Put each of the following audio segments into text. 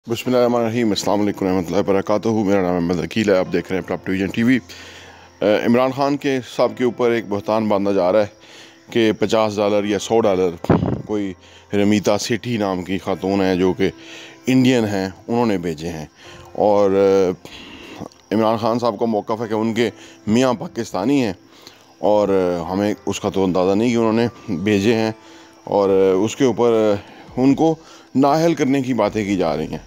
बिस्मिल्लाहिर्रहमानिर्रहीम, अस्सलाम वालेकुम रहमतुल्लाहि व बरकातुहू। मेरा नाम अहमद अकील है। आप देख रहे हैं property vision TV. Imran Khan के साहब के ऊपर एक बहतान बांधा जा रहा है कि $50 या $100 कोई रमीता सेठी नाम की खातून है जो कि इंडियन हैं, उन्होंने भेजे हैं। और इमरान खान साहब का मौक़िफ़ है कि उनके मियाँ पाकिस्तानी हैं और हमें उसका तो अंदाज़ा नहीं कि उन्होंने भेजे हैं, और उसके ऊपर उनको नाअहल करने की बातें की जा रही हैं।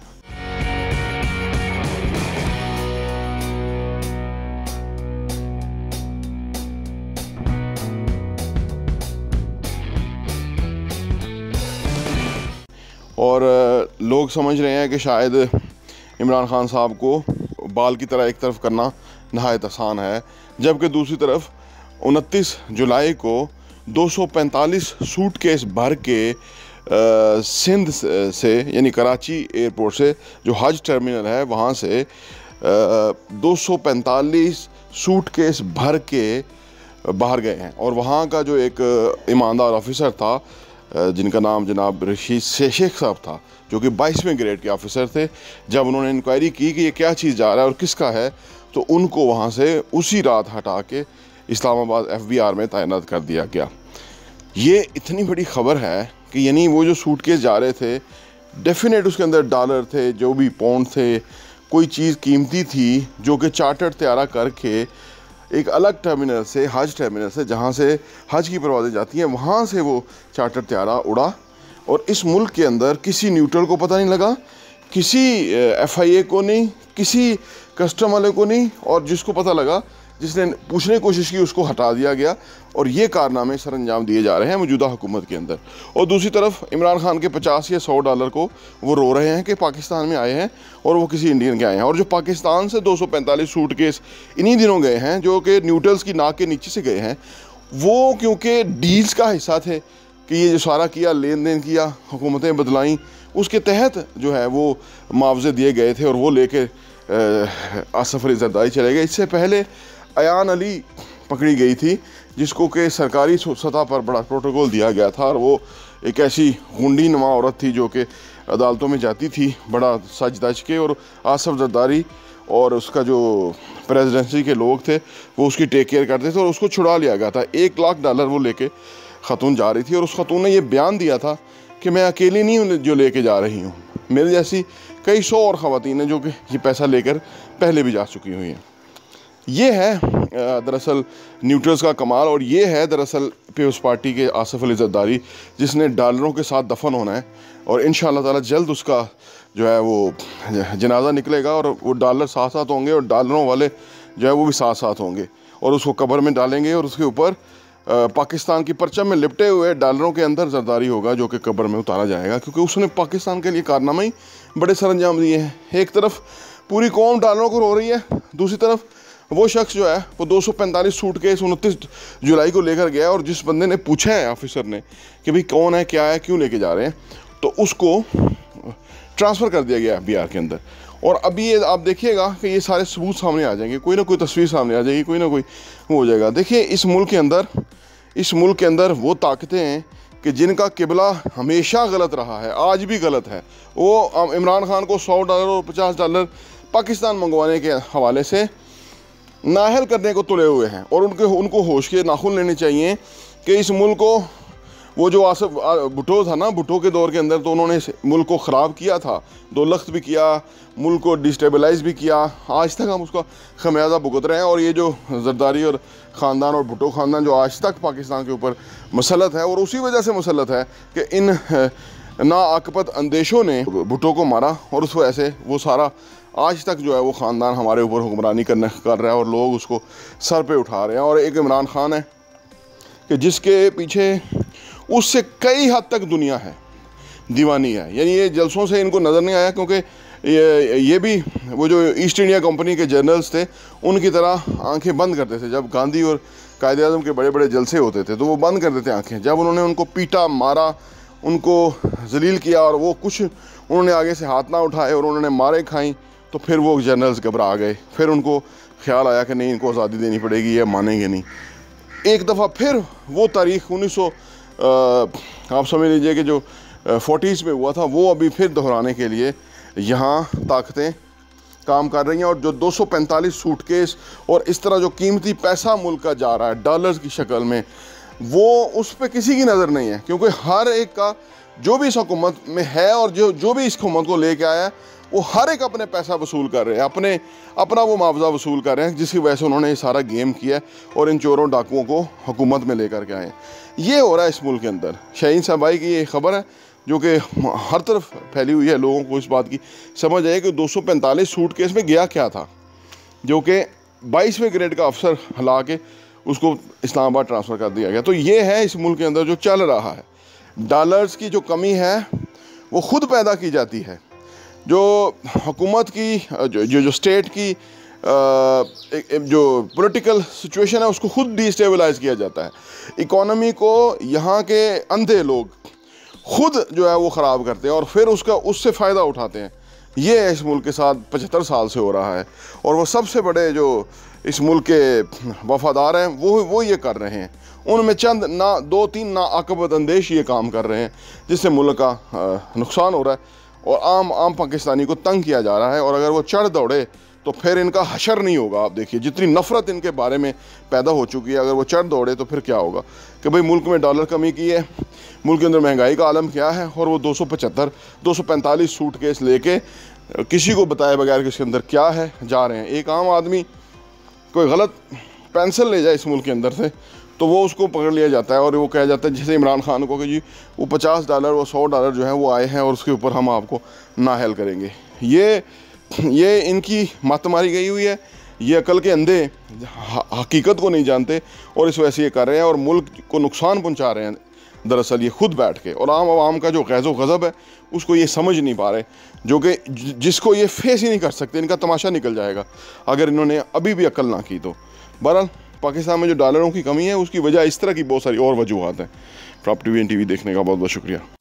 और लोग समझ रहे हैं कि शायद इमरान खान साहब को बाल की तरह एक तरफ करना नहायत आसान है, जबकि दूसरी तरफ 29 जुलाई को 245 सूटकेस भर के सिंध से यानी कराची एयरपोर्ट से जो हज टर्मिनल है वहाँ से 245 सूटकेस भर के बाहर गए हैं। और वहाँ का जो एक ईमानदार ऑफिसर था जिनका नाम जनाब रशीद शेख साहब था, जो कि 22वें ग्रेड के ऑफिसर थे, जब उन्होंने इंक्वायरी की कि ये क्या चीज़ जा रहा है और किसका है, तो उनको वहाँ से उसी रात हटा के इस्लामाबाद FBR में तैनात कर दिया गया। ये इतनी बड़ी ख़बर है कि यानी वो जो सूटकेस जा रहे थे डेफिनेट उसके अंदर डॉलर थे, जो भी पाउंड थे, कोई चीज़ कीमती थी जो कि चार्टर्ड तैयारा करके एक अलग टर्मिनल से, हज टर्मिनल से, जहाँ से हज की परवाज़ें जाती हैं, वहाँ से वो चार्टर तैयारा उड़ा। और इस मुल्क के अंदर किसी न्यूट्रल को पता नहीं लगा, किसी FIA को नहीं, किसी कस्टम वाले को नहीं, और जिसको पता लगा, जिसने पूछने की कोशिश की, उसको हटा दिया गया। और ये कारनामे सर अंजाम दिए जा रहे हैं मौजूदा हुकूमत के अंदर। और दूसरी तरफ इमरान खान के 50 या $100 को वो रो रहे हैं कि पाकिस्तान में आए हैं और वो किसी इंडियन के आए हैं। और जो पाकिस्तान से 245 सूटकेस इन्हीं दिनों गए हैं, जो कि न्यूट्रल्स की नाक के नीचे से गए हैं, वो क्योंकि डील्स का हिस्सा थे कि ये जो सारा किया, लेन देन किया, हुकूमतें बदलाई, उसके तहत जो है वो मुआवजे दिए गए थे और वो लेके आसफ अली जरदारी चले गए। इससे पहले अयान अली पकड़ी गई थी, जिसको कि सरकारी सतह पर बड़ा प्रोटोकॉल दिया गया था, और वो एक ऐसी गुंडी नुमा औरत थी जो कि अदालतों में जाती थी बड़ा सज धज के, और आसफ जरदारी और उसका जो प्रेसिडेंसी के लोग थे वो उसकी टेक केयर करते थे, और उसको छुड़ा लिया गया था। $1 लाख वो लेके ख़ातून जा रही थी, और उस खातून ने ये बयान दिया था कि मैं अकेली नहीं हूँ जो लेके जा रही हूँ, मेरे जैसी कई 100 और ख़वातीन हैं जो कि ये पैसा लेकर पहले भी जा चुकी हुई हैं। ये है दरअसल न्यूट्रल्स का कमाल, और ये है दरअसल पीपल्स पार्टी के आसफ अली जरदारी, जिसने डॉलरों के साथ दफन होना है। और इंशाअल्लाह ताला जल्द उसका जो है वो जनाजा निकलेगा, और वो डॉलर साथ साथ होंगे, और डॉलरों वाले जो है वो भी साथ साथ होंगे, और उसको कब्र में डालेंगे, और उसके ऊपर पाकिस्तान की परचम में लिपटे हुए डॉलरों के अंदर जरदारी होगा, जो कि कब्र में उतारा जाएगा, क्योंकि उसने पाकिस्तान के लिए कारनामे ही बड़े सरअंजाम दिए हैं। एक तरफ पूरी कौम डॉलरों को रो रही है, दूसरी तरफ वो शख्स जो है वो 245 सूटकेस 29 जुलाई को लेकर गया, और जिस बंदे ने पूछा है ऑफिसर ने कि भाई कौन है, क्या है, क्यों लेके जा रहे हैं, तो उसको ट्रांसफ़र कर दिया गया FBR के अंदर। और अभी ये आप देखिएगा कि ये सारे सबूत सामने आ जाएंगे, कोई ना कोई तस्वीर सामने आ जाएगी, कोई ना कोई वो हो जाएगा। देखिए इस मुल्क के अंदर वो ताकतें हैं कि जिनका किबला हमेशा गलत रहा है, आज भी गलत है। वो इमरान खान को $100 और $50 पाकिस्तान मंगवाने के हवाले से नाअहल करने को तुले हुए हैं, और उनको होश के नाखून लेने चाहिए कि इस मुल्क को, वो जो आसफ भुट्टो था ना, भुट्टो के दौर के अंदर तो उन्होंने मुल्क को ख़राब किया था, 2 लख्त भी किया, मुल्क को डिस्टेबलाइज भी किया, आज तक हम उसका खमियाजा भुगत रहे हैं। और ये जो जरदारी और ख़ानदान और भुट्टो ख़ानदान जो आज तक पाकिस्तान के ऊपर मुसल्लत है, और उसी वजह से मुसल्लत है कि इन नाअक़बत अंदेशों ने भुट्टो को मारा, और उस वजह से वो सारा आज तक जो है वो ख़ानदान हमारे ऊपर हुक्मरानी कर रहा है, और लोग उसको सर पे उठा रहे हैं। और एक इमरान खान है कि जिसके पीछे उससे कई हद तक दुनिया है, दीवानी है। यानी ये जलसों से इनको नज़र नहीं आया, क्योंकि ये भी वो जो ईस्ट इंडिया कंपनी के जर्नल्स थे उनकी तरह आंखें बंद करते थे। जब गांधी और कायदे आज़म के बड़े बड़े जलसे होते थे तो वो बंद कर देते आंखें। जब उन्होंने उनको पीटा, मारा, उनको जलील किया, और वो कुछ उन्होंने आगे से हाथ ना उठाए और उन्होंने मारे खाई, तो फिर वो जर्नल्स घबरा गए। फिर उनको ख्याल आया कि नहीं, इनको आज़ादी देनी पड़ेगी, ये मानेंगे नहीं। एक दफ़ा फिर वो तारीख़ 1900 आप समझ लीजिए कि जो 40s में हुआ था, वो अभी फिर दोहराने के लिए यहाँ ताकतें काम कर रही हैं और जो 245 सूटकेस और इस तरह जो कीमती पैसा मुल्क का जा रहा है डॉलर्स की शक्ल में, वो उस पर किसी की नज़र नहीं है, क्योंकि हर एक का जो भी इस हुकूमत में है और जो भी इस हुकूमत को लेके आया है, वो हर एक अपने पैसा वसूल कर रहे हैं, अपना वो मुआवजा वसूल कर रहे हैं, जिसकी वजह से उन्होंने ये सारा गेम किया और इन चोरों डाकुओं को हुकूमत में लेकर के आए। ये हो रहा है इस मुल्क के अंदर। शाहीन साहब भाई की ये खबर है जो कि हर तरफ फैली हुई है, लोगों को इस बात की समझ आए कि 245 सूटकेस में गया क्या था, जो कि 22वें ग्रेड का अफसर हिला के उसको इस्लामाबाद ट्रांसफ़र कर दिया गया। तो ये है इस मुल्क के अंदर जो चल रहा है। डॉलर्स की जो कमी है वो ख़ुद पैदा की जाती है, जो हुकूमत की जो स्टेट की जो पॉलिटिकल सिचुएशन है उसको खुद डिस्टेबलाइज किया जाता है। इकोनॉमी को यहाँ के अंधे लोग खुद जो है वो ख़राब करते हैं और फिर उससे फ़ायदा उठाते हैं। ये इस मुल्क के साथ 75 साल से हो रहा है और वो सबसे बड़े जो इस मुल्क के वफादार हैं वो ये कर रहे हैं। उनमें चंद ना 2-3 नाअक़बत अंदेश ये काम कर रहे हैं जिससे मुल्क का नुकसान हो रहा है और आम पाकिस्तानी को तंग किया जा रहा है। और अगर वो चढ़ दौड़े तो फिर इनका हशर नहीं होगा। आप देखिए जितनी नफ़रत इनके बारे में पैदा हो चुकी है, अगर वो चढ़ दौड़े तो फिर क्या होगा कि भाई मुल्क में डॉलर कमी की है, मुल्क के अंदर महंगाई का आलम क्या है, और वो 245 सूटकेस लेके किसी को बताए बगैर कि इसके अंदर क्या है जा रहे हैं। एक आम आदमी कोई गलत पेंसिल ले जाए इस मुल्क के अंदर से तो वो उसको पकड़ लिया जाता है और वो कहा जाता है जैसे इमरान खान को कि जी वो $50 वो $100 जो है वो आए हैं और उसके ऊपर हम आपको नाअहल करेंगे। ये इनकी मत मारी गई हुई है। ये अकल के अंधे हकीकत को नहीं जानते और इस वजह से ये कर रहे हैं और मुल्क को नुकसान पहुंचा रहे हैं दरअसल ये खुद बैठ के। और आवाम का जो गैज़ो गज़ब है उसको ये समझ नहीं पा रहे, जो कि जिसको ये फेस ही नहीं कर सकते। इनका तमाशा निकल जाएगा अगर इन्होंने अभी भी अकल ना की तो। बहरहाल पाकिस्तान में जो डॉलरों की कमी है उसकी वजह इस तरह की बहुत सारी और वजूहत हैं। प्रॉपर्टी TV देखने का बहुत बहुत शुक्रिया।